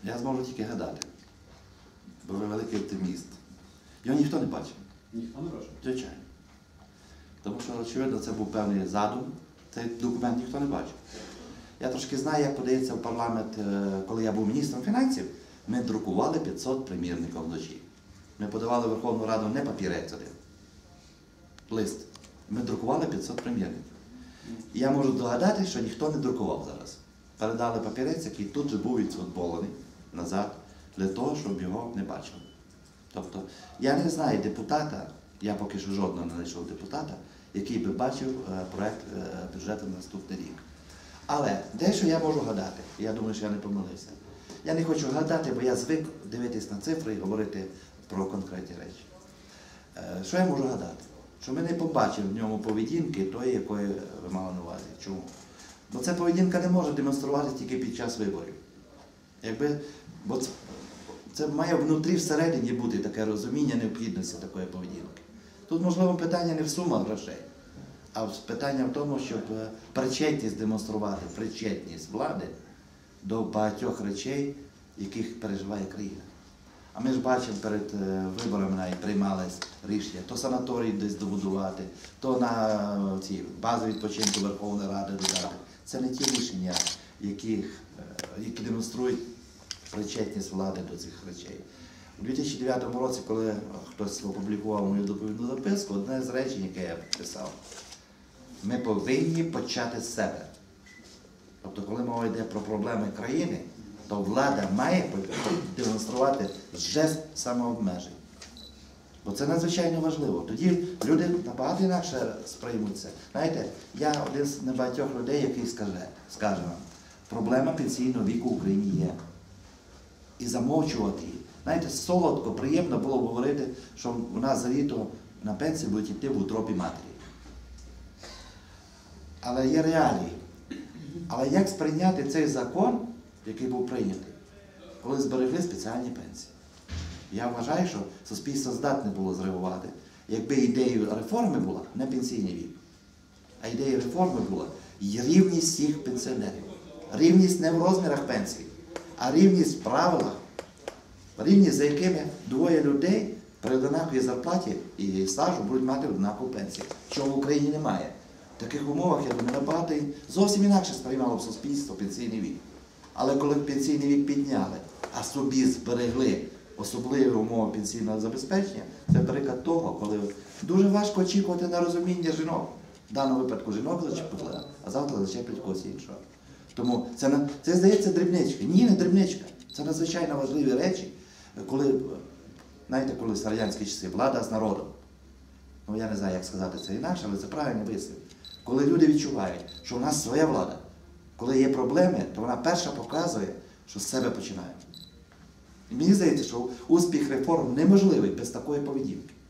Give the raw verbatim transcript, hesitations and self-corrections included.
Я зможу тільки гадати, бо ви великий оптиміст. Його ніхто не бачив. Ніхто не бачив? Звичайно. Тому що, очевидно, це був певний задум. Цей документ ніхто не бачив. Я трошки знаю, як подається в парламент, коли я був міністром фінансів, ми друкували п'ятсот примірників вночі. Ми подавали в Верховну Раду не папірець один, лист. Ми друкували п'ятсот примірників. І я можу догадати, що ніхто не друкував зараз. Передали папірець, який тут же був відфутболений назад, для того, щоб його не бачили. Тобто, я не знаю депутата, я поки що жодного не знайшов депутата, який би бачив проєкт бюджету на наступний рік. Але дещо я можу гадати, я думаю, що я не помилився. Я не хочу гадати, бо я звик дивитись на цифри і говорити про конкретні речі. Що я можу гадати? Що ми не побачимо в ньому поведінки тої, якої ви мали на увазі. Чому? Бо ця поведінка не може демонструватися тільки під час виборів. Якби, бо це, це має внутрі всередині бути таке розуміння необхідності такої поведінки. Тут, можливо, питання не в сумах грошей, а питання в тому, щоб причетність демонструвати, причетність влади до багатьох речей, яких переживає країна. А ми ж бачимо, перед виборами навіть приймались рішення, то санаторій десь добудувати, то на ці бази відпочинку Верховної Ради додати. Це не ті рішення, які, які демонструють причетність влади до цих речей. У дві тисячі дев'ятому році, коли хтось опублікував мою доповідну записку, одне з речень, яке я писав, ми повинні почати з себе. Тобто, коли мова йде про проблеми країни, то влада має демонструвати жест самообмежень. Бо це надзвичайно важливо. Тоді люди набагато інакше сприймуться. Знаєте, я один з небагатьох людей, який скаже, скаже вам, проблема пенсійного віку в Україні є. І замовчувати її. Знаєте, солодко, приємно було б говорити, що у нас за літо на пенсію будуть йти в утробі матері. Але є реалії. Але як сприйняти цей закон, який був прийнятий, коли зберегли спеціальні пенсії? Я вважаю, що суспільство здатне було зреагувати, якби ідеєю реформи була не пенсійний вік, а ідеєю реформи була рівність всіх пенсіонерів. Рівність не в розмірах пенсії, а рівність в правилах, рівність, за якими двоє людей при однаковій зарплаті і стажу будуть мати однакову пенсію, чого в Україні немає. В таких умовах, я думаю, набагато зовсім інакше сприймало б суспільство пенсійний вік. Але коли пенсійний вік підняли, а собі зберегли особливі умови пенсійного забезпечення, це приклад того, коли дуже важко очікувати на розуміння жінок. В даному випадку жінок зачепили, а завтра зачеплять когось іншого. Тому це, це здається дрібничка. Ні, не дрібничка. Це надзвичайно важливі речі, коли, знаєте, колись в радянські часи влада з народом. Ну, я не знаю, як сказати це інакше, але це правильний вислів. Коли люди відчувають, що в нас своя влада, коли є проблеми, то вона перша показує, що з себе починає. І мені здається, що успіх реформ неможливий без такої поведінки.